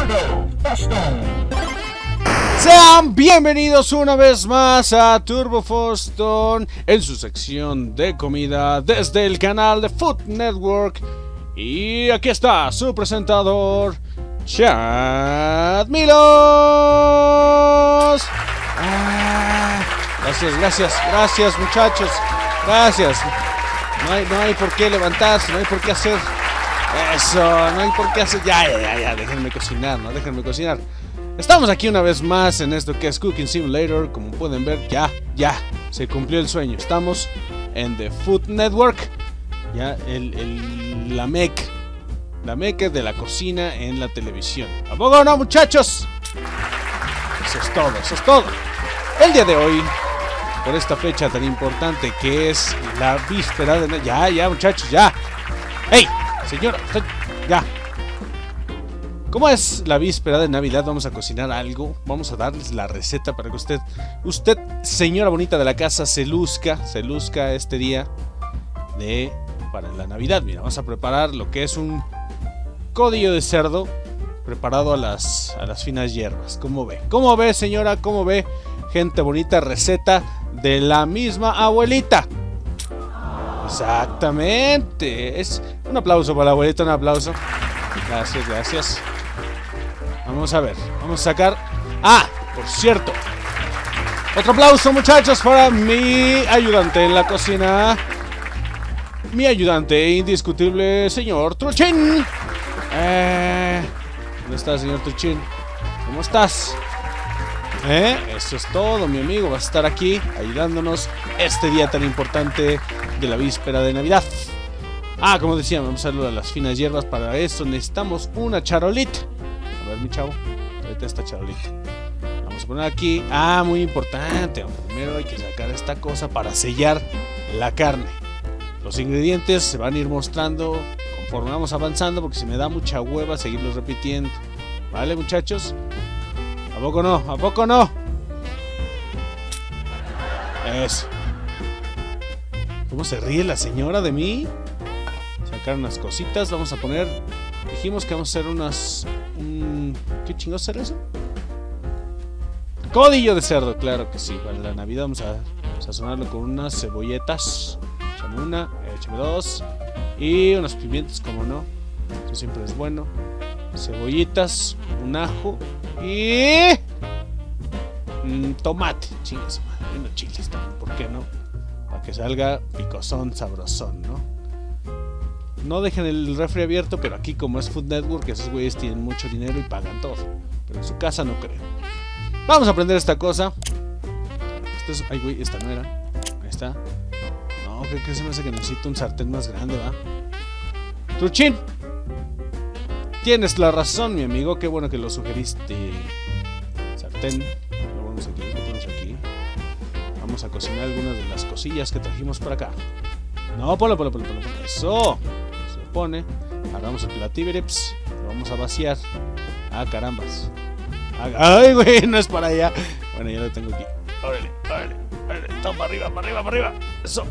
Sean bienvenidos una vez más a Turbo Foston en su sección de comida desde el canal de Food Network. Y aquí está su presentador, Chad Milos. Gracias muchachos. Gracias. No hay por qué levantarse, no hay por qué hacer eso, no hay por qué hacer. Ya, déjenme cocinar, ¿no? Déjenme cocinar. Estamos aquí una vez más en esto que es Cooking Simulator. Como pueden ver, ya se cumplió el sueño. Estamos en The Food Network. Ya, la meca de la cocina en la televisión. ¿A poco no, muchachos? Eso es todo. El día de hoy, por esta fecha tan importante que es la víspera de... Ya, muchachos, ya. ¡Ey, señora! Ya. Como es la víspera de Navidad, vamos a cocinar algo. Vamos a darles la receta para que usted, señora bonita de la casa, se luzca este día para la Navidad. Mira, vamos a preparar lo que es un codillo de cerdo preparado a las finas hierbas. ¿Cómo ve? ¿Cómo ve, señora? ¿Cómo ve? Gente bonita, receta de la misma abuelita. Exactamente. Un aplauso para la abuelita, un aplauso. Gracias. Vamos a ver, vamos a sacar... por cierto, otro aplauso, muchachos, para mi ayudante en la cocina. Mi ayudante indiscutible, señor Truchín. ¿Dónde está, señor Truchín? ¿Cómo estás? Eso es todo, mi amigo. Vas a estar aquí ayudándonos este día tan importante de la víspera de Navidad. Como decía, vamos a darle a las finas hierbas. Para eso necesitamos una charolita. A ver, mi chavo, tráete esta charolita. Vamos a poner aquí. Muy importante. Primero hay que sacar esta cosa para sellar la carne. Los ingredientes se van a ir mostrando conforme vamos avanzando, porque si me da mucha hueva seguirlos repitiendo. ¿Vale, muchachos? ¿A poco no? ¿A poco no? Eso. ¿Cómo se ríe la señora de mí? Sacar unas cositas. Vamos a poner... Dijimos que vamos a hacer unas... ¿Qué chingados será eso? Codillo de cerdo, claro que sí. Para la Navidad vamos a sazonarlo con unas cebolletas. Échame una, échame dos. Y unos pimientos, como no. Eso siempre es bueno. Cebollitas, un ajo y... tomate. Chingas, madre, unos chiles también, ¿por qué no? Para que salga picosón, sabrosón, ¿no? No dejen el refri abierto, pero aquí como es Food Network, esos güeyes tienen mucho dinero y pagan todo. Pero en su casa no creo. Vamos a prender esta cosa. Ay, güey, esta no era. Ahí está. No, ¿qué se me hace que necesito un sartén más grande, va? Truchín, tienes la razón, mi amigo. Qué bueno que lo sugeriste. Sartén. Lo ponemos aquí. Vamos a cocinar algunas de las cosillas que trajimos para acá. No, ponlo. Eso. Se pone. Agarramos el platíbereps. Lo vamos a vaciar. Carambas. Ay, güey, no es para allá. Bueno, ya lo tengo aquí. Órale. Toma, para arriba. Eso.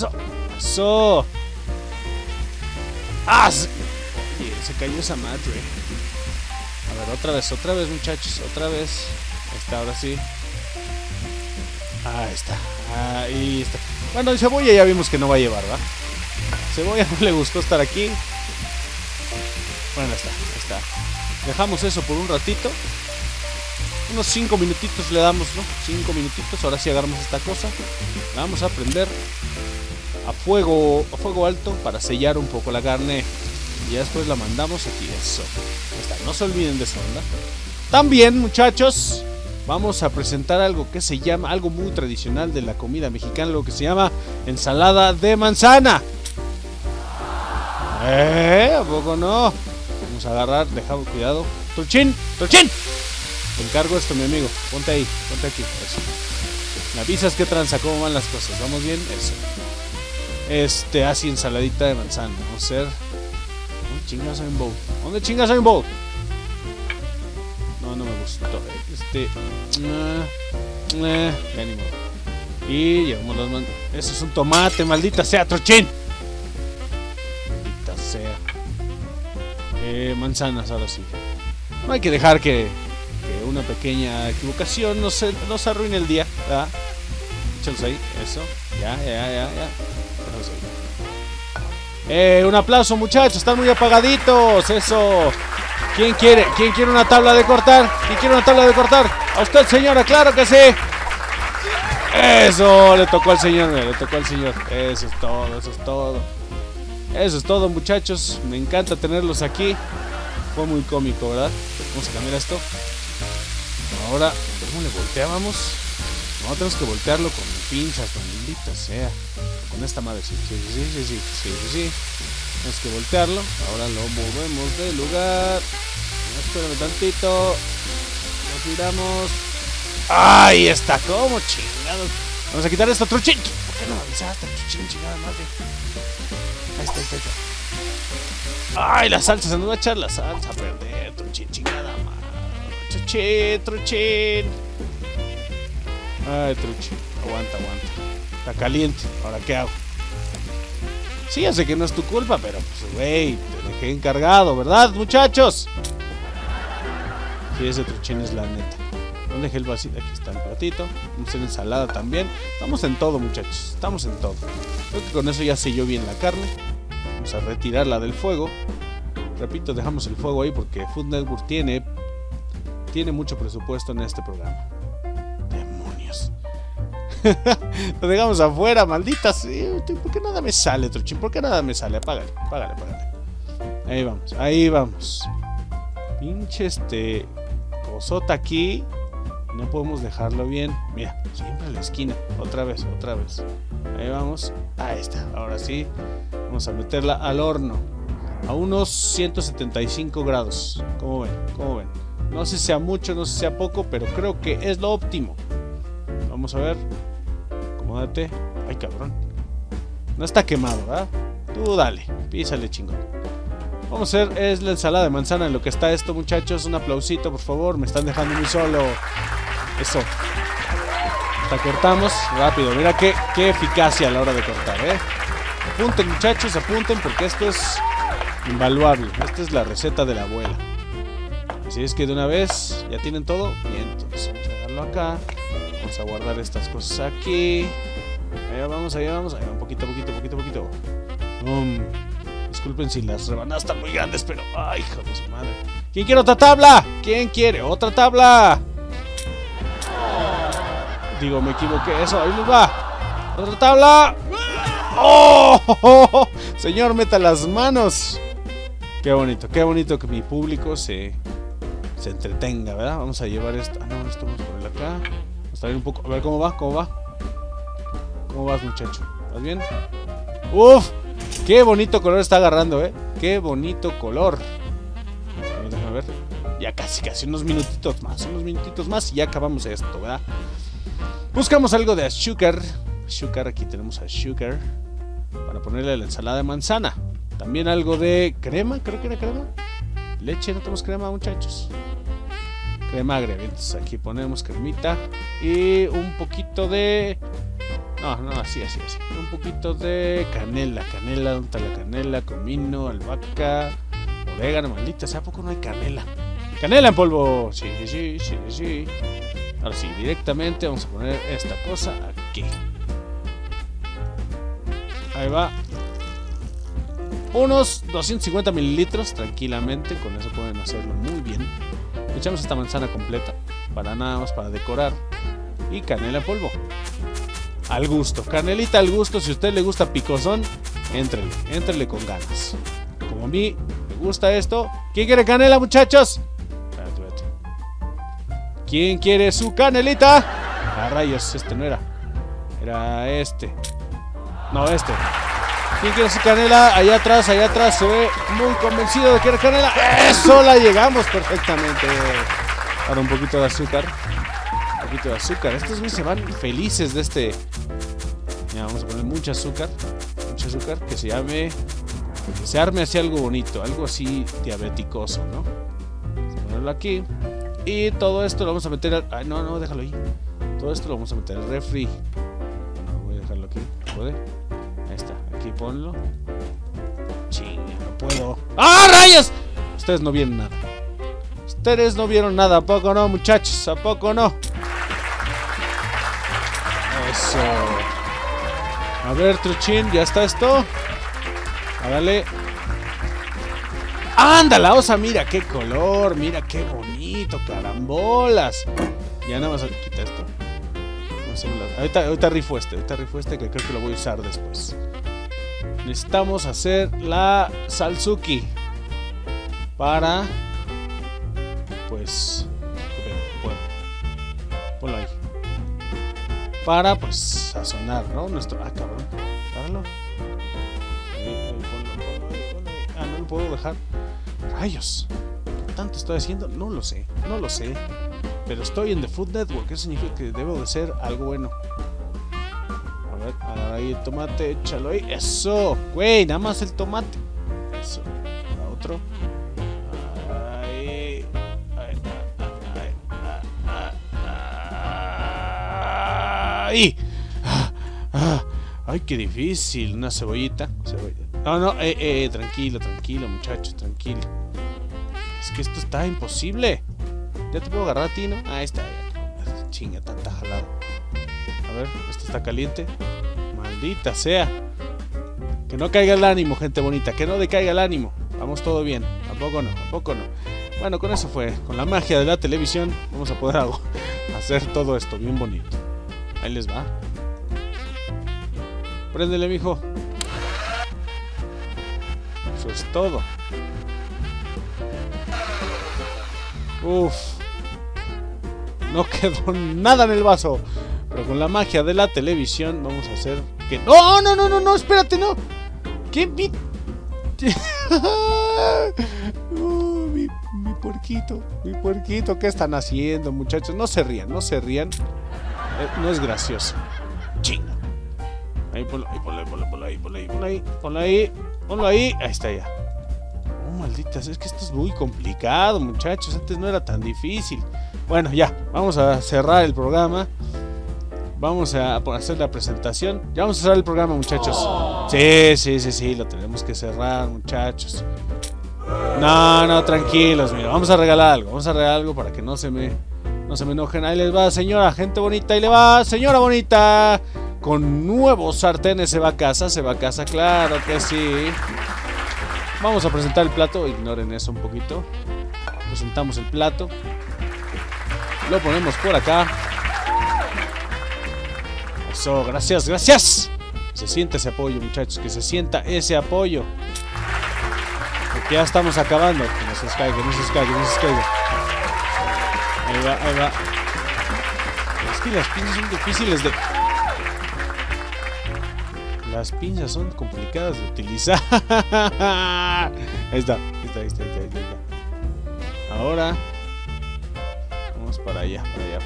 Oye, se cayó esa madre. A ver, otra vez, muchachos. Otra vez. Ahí está, ahora sí. Ahí está. Ahí está. Bueno, el cebolla ya vimos que no va a llevar, ¿va? Cebolla no le gustó estar aquí. Bueno, ahí está. Dejamos eso por un ratito. Unos 5 minutitos le damos, ¿no? 5 minutitos. Ahora sí agarramos esta cosa. La vamos a prender a fuego alto para sellar un poco la carne. Y ya después la mandamos aquí. Eso. Ahí está. No se olviden de eso, ¿verdad? También, muchachos, vamos a presentar algo que se llama, algo muy tradicional de la comida mexicana, lo que se llama ensalada de manzana. ¿A poco no? Vamos a agarrar, dejamos, cuidado. ¡Truchín! Te encargo esto, mi amigo. Ponte aquí. Eso. Me avisas qué tranza, cómo van las cosas. ¿Vamos bien? Eso. Así ensaladita de manzana. Vamos a hacer... ¿Dónde chingas hay un bowl? No me gustó. Ya ni modo. Y llevamos las manos. Eso es un tomate, maldita sea, Truchín. Maldita sea. Manzanas, ahora sí. No hay que dejar que una pequeña equivocación nos arruine el día, ¿verdad? Échalos ahí, eso. Ya. Un aplauso, muchachos, están muy apagaditos, eso. ¿Quién quiere una tabla de cortar? ¿Quién quiere una tabla de cortar? A usted, señora, claro que sí. Eso, le tocó al señor, Eso es todo, muchachos. Me encanta tenerlos aquí. Fue muy cómico, ¿verdad? Vamos a cambiar esto. Ahora, ¿cómo le volteábamos? No, tenemos que voltearlo con pinzas, maldita sea. Con esta madre, sí. Tenemos que voltearlo. Ahora lo movemos de lugar. Espérame tantito. Lo tiramos. ¡Ahí está! ¿Cómo chingados? Vamos a quitar esto, Truchín. ¿Por qué no avisaste, Truchín? Chingada madre. Ahí está. ¡Ay, la salsa! Se nos va a echar la salsa a perder, Truchín. Chingada madre. Truchín. Ay, Truchín. Aguanta. Está caliente. ¿Ahora qué hago? Sí, ya sé que no es tu culpa, pero pues, güey, te dejé encargado, ¿verdad, muchachos? Sí, ese Truchín es la neta. ¿Dónde dejé el vasito? Aquí está el platito. Vamos a hacer ensalada también. Estamos en todo, muchachos. Estamos en todo. Creo que con eso ya selló bien la carne. Vamos a retirarla del fuego. Repito, dejamos el fuego ahí porque Food Network tiene mucho presupuesto en este programa. Demonios. Lo dejamos afuera, maldita sea. ¿Por qué nada me sale, Truchín? ¿Por qué nada me sale? Apágale. Ahí vamos. Pinche cosota aquí. No podemos dejarlo bien. Mira, siempre a la esquina. Otra vez. Ahí vamos. Ahí está. Ahora sí. Vamos a meterla al horno. A unos 175 grados. ¿Cómo ven? No sé si sea mucho, no sé si sea poco, pero creo que es lo óptimo. Vamos a ver. Acomódate. Ay, cabrón. No está quemado, ¿verdad? Tú dale. Písale, chingón. Vamos a hacer es la ensalada de manzana en lo que está esto, muchachos. Un aplausito, por favor. Me están dejando muy solo. Eso. La cortamos rápido. Mira qué eficacia a la hora de cortar, ¿eh? Apunten, muchachos, apunten, porque esto es invaluable. Esta es la receta de la abuela. Así es que de una vez ya tienen todo. Bien, entonces vamos a dejarlo acá. Vamos a guardar estas cosas aquí. Allá vamos. Ahí va, un poquito. Disculpen si las rebanadas están muy grandes, pero... ¡ay, hijo de su madre! ¿Quién quiere otra tabla? ¿Quién quiere otra tabla? Digo, me equivoqué. Eso, ahí les va. ¡Otra tabla! ¡Oh! Señor, meta las manos. Qué bonito que mi público se entretenga, ¿verdad? Vamos a llevar esto. Ah, no, esto vamos a ponerlo acá. Vamos a ver un poco. A ver, ¿cómo va? ¿Cómo vas, muchacho? ¿Vas bien? ¡Uf! Qué bonito color está agarrando, ¿eh? Qué bonito color. Déjame ver. Ya casi unos minutitos más y ya acabamos esto, ¿verdad? Buscamos algo de azúcar. Aquí tenemos azúcar para ponerle a la ensalada de manzana. También algo de crema, creo que era crema. Leche, no tenemos crema, muchachos. Crema agria. Entonces aquí ponemos cremita y un poquito de... No, así. Un poquito de canela. ¿Dónde está la canela? Comino, albahaca, orégano, maldita sea, ¿a poco no hay canela? ¡Canela en polvo! Sí. Ahora sí, directamente vamos a poner esta cosa aquí. Ahí va. Unos 250 mililitros, tranquilamente. Con eso pueden hacerlo muy bien. Echamos esta manzana completa, para nada más, para decorar. Y canela en polvo. Al gusto, canelita al gusto. Si a usted le gusta picosón, éntrele con ganas. Como a mí me gusta esto. ¿Quién quiere canela, muchachos? Espérate. ¿Quién quiere su canelita? Ah, rayos, este no era. Era este. No, este. ¿Quién quiere su canela? Allá atrás, se ve muy convencido de que era canela. ¡Eso! La llegamos perfectamente. Ahora un poquito de azúcar. Estos güeyes se van felices de este. Mira, vamos a poner mucho azúcar, que se arme así algo bonito, algo así diabeticoso, ¿no? Vamos a ponerlo aquí. Y todo esto lo vamos a meter al... Ay, no, déjalo ahí. Todo esto lo vamos a meter al refri. Bueno, voy a dejarlo aquí. ¿Puede? Ahí está, aquí ponlo. Chinga, no puedo. ¡Ah, rayos! Ustedes no vieron nada. Ustedes no vieron nada, ¿a poco no, muchachos? ¿A poco no? Eso. A ver, Truchín, ¿ya está esto? Dale. ¡Anda, la osa! Mira qué color, mira qué bonito, carambolas. Ya nada más quita esto. Ahorita rifo este que creo que lo voy a usar después. Necesitamos hacer la Salsuki para, pues, bueno, ponlo ahí. Para, pues, sazonar, ¿no? Nuestro, cabrón, páralo. Ponlo ahí. No lo puedo dejar. Rayos, ¿qué tanto estoy haciendo? No lo sé. Pero estoy en The Food Network, eso significa que debo de ser algo bueno. A ver, ahí el tomate, échalo ahí. Eso, güey, nada más el tomate. Eso, para otro. Ahí. Ay, qué difícil. Una cebollita. No, tranquilo, muchachos, tranquilo. Es que esto está imposible. Ya te puedo agarrar a ti, ¿no? Ahí está, ya. Chinga, tanta jalada. A ver, esto está caliente. Maldita sea. Que no caiga el ánimo, gente bonita. Que no decaiga el ánimo. Vamos todo bien. ¿A poco no? Bueno, con eso fue. Con la magia de la televisión vamos a poder hacer todo esto bien bonito. Ahí les va. Préndele, mijo. Eso es todo. Uf. No quedó nada en el vaso. Pero con la magia de la televisión vamos a hacer que... No, espérate, no. ¿Qué? Mi puerquito, ¿qué están haciendo, muchachos? No se rían. No es gracioso. Chinga. Ahí, ponlo ahí. Ahí está ya. Oh, malditas, es que esto es muy complicado, muchachos. Antes no era tan difícil. Bueno, ya, vamos a cerrar el programa. Vamos a hacer la presentación. Ya vamos a cerrar el programa, muchachos. Sí, lo tenemos que cerrar, muchachos. No, tranquilos, mira. Vamos a regalar algo para que no se me enojen. Ahí les va, señora, gente bonita. Ahí le va, señora bonita. Con nuevos sartenes se va a casa, claro que sí. Vamos a presentar el plato. Ignoren eso un poquito. Presentamos el plato. Lo ponemos por acá. Eso, gracias. Que se sienta ese apoyo, muchachos. Que se sienta ese apoyo. Porque ya estamos acabando. Que no se caiga. Ahí va. Es que las pinzas son difíciles de... Las pinzas son complicadas de utilizar. Ahí está. Ahora vamos para allá.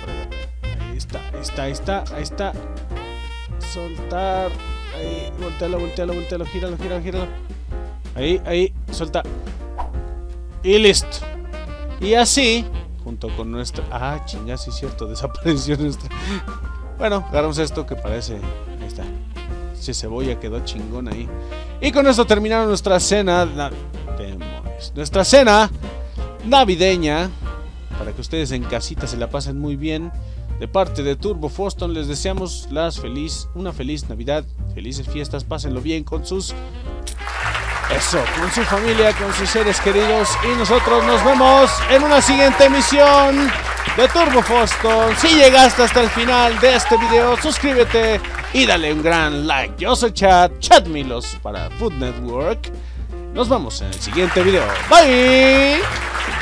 Ahí está. Soltar. Ahí, voltealo, gíralo. Ahí, suelta. Y listo. Y así, junto con nuestra... chinga, sí es cierto, desapareció nuestra... Bueno, agarramos esto que parece... Ahí está. Esa cebolla quedó chingón ahí. Y con esto terminaron nuestra cena... Demonios. Nuestra cena navideña. Para que ustedes en casita se la pasen muy bien. De parte de Turbo Foston les deseamos una feliz Navidad. Felices fiestas, pásenlo bien con sus... con su familia, con sus seres queridos. Y nosotros nos vemos en una siguiente emisión de Turbo Foston. Si llegaste hasta el final de este video, suscríbete y dale un gran like. Yo soy Chad Milos para Food Network. Nos vemos en el siguiente video. Bye.